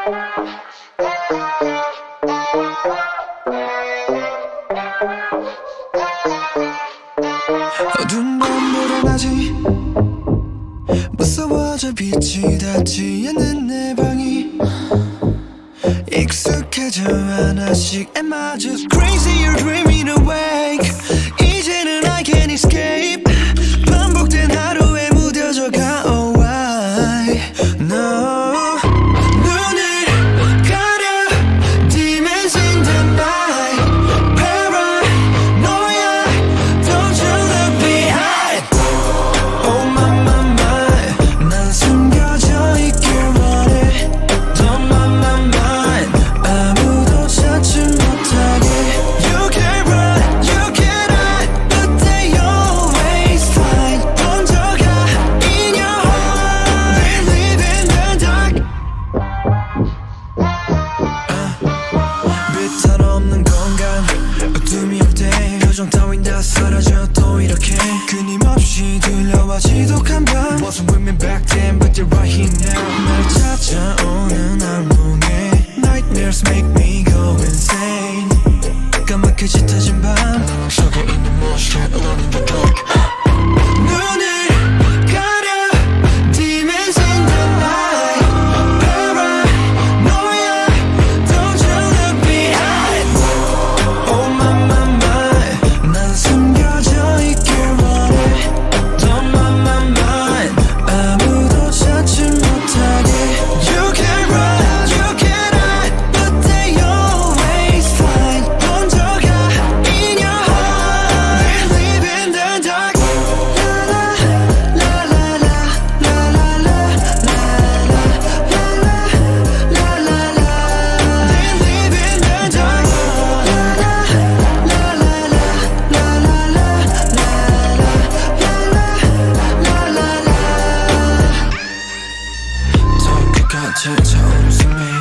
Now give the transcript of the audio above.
어두운 밤보다 낮이 무서워져 빛이 닿지 않는 내 방이 익숙해져 하나씩 Am I just crazy or dreaming awake 이제는 I can't escape 반복된 하루에 무뎌져가 Oh why No 눈을 가려 Demons in the night Paranoia Don't you look behind Oh my my my 난 숨겨져 있길 원해 Don't mind my mind 아무도 찾지 못하게 You can run, you can hide But they always find 혼자가 in your heart They live in the dark 빛 하나 없는 공간 어둠이 올 때 표정 따윈 다 사라져 또 이렇게 끊임없이 들려와 지독한 밤 Wasn't with me back then but you're right here now 날 찾아오는 악몽에 Nightmares make me go insane 까맣게 짙어진 밤 속에 있는 무엇이 alone in the dark 눈을 가려 Demons in the night Paranoia Don't you look behind Oh my my my 난 숨겨져 있길 원해 Don't mind my mind 아무도 찾지 못하게 You can run, you can hide But they always find 혼자가 in your heart They live in the dark La la la la la la la la la la la la They live in the dark La la la la la la la la la 더 끝까지 처음 숨이